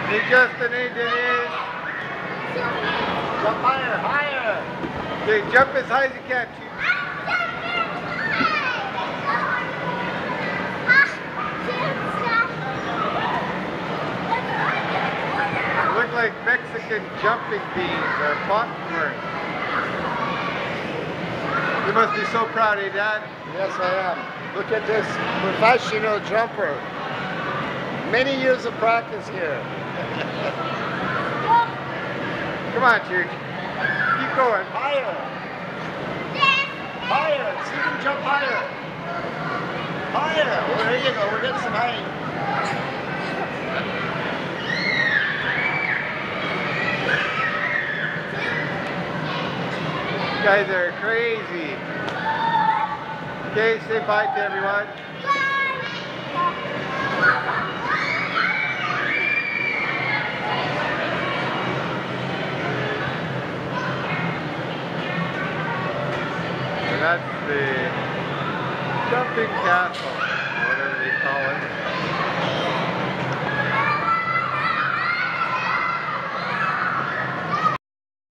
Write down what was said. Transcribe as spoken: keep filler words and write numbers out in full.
Hey Justin, hey Denise. Jump higher, higher. Okay, jump as high as you can, Chief. They look like Mexican jumping beans or popcorn. You must be so proud, eh, Dad? Yes, I am. Look at this professional jumper. Many years of practice here. Come on, Church. Keep going. Higher. Higher. See them jump higher. Higher. Oh, there you go. We're getting some height. You guys are crazy. Okay, say bye to everyone. And that's the jumping castle, whatever they call it.